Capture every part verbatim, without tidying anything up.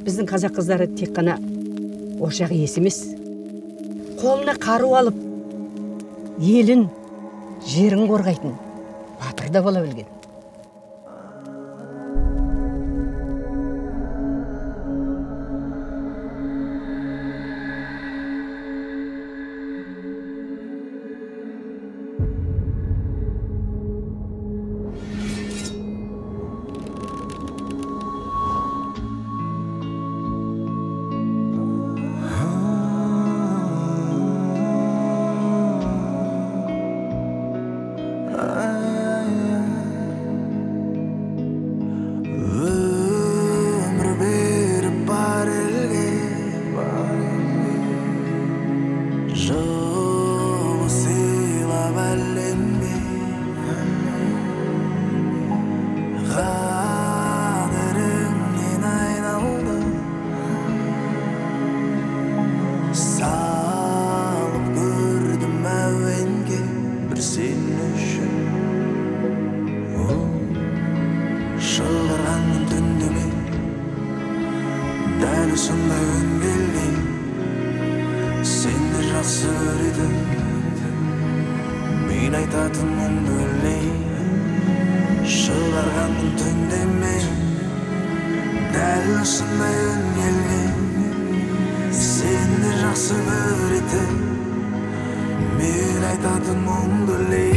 Біздің қазақ қыздары тек қана ошақ иесі емес, қолына қару алып, елін, жерін қорғайтын батыр да бола білген. Мен айтатын мұңды өлей Шыларғанның түнде мен Дәл осындай үн келген Сені жақсы көретін Мен айтатын мұңды өлей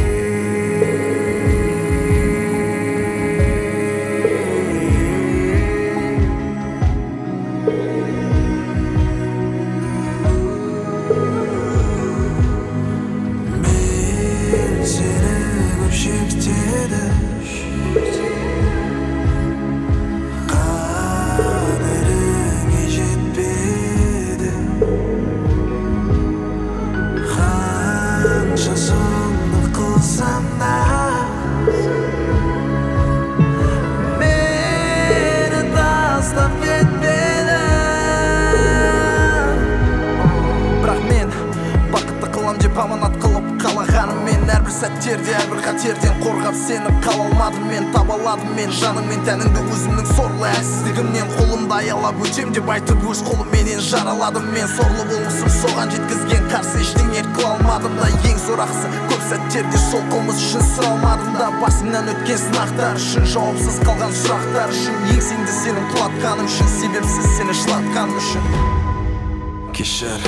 Аманат қылып қалағаным мен әрбір сәттерде әрбір қатерден қорғап сені қала алмадым мен таба аладым мен жаның мен тәніңді өзімнің сорлы әлсіздігімнен қолымды аялап өтем деп айтып өз қолымменен жараладым мен сорлы болмысым соған жеткізген қарсы ештеңе қыла алмадым да ең зор ақысы көп сәттерде сол қылмыс үшін сұралмадым да басымнан өткен сынақтар үшін жауапсыз қалған сұрақтар үшін еңсеңді сенің құлатқаным үшін себепсіз сені жылатқаным үшін кешір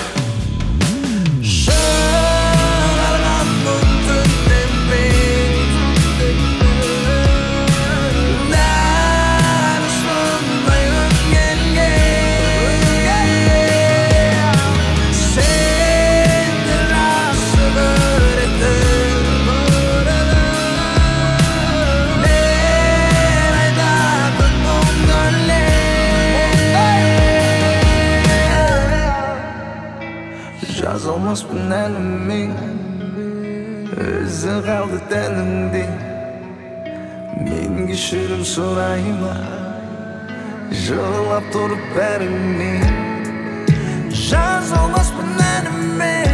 Жазылмаспын әліме Өзі қалды тәнімде Мен кешірім сұрайма Жылап тұрып бәріңе Жазылмаспын әліме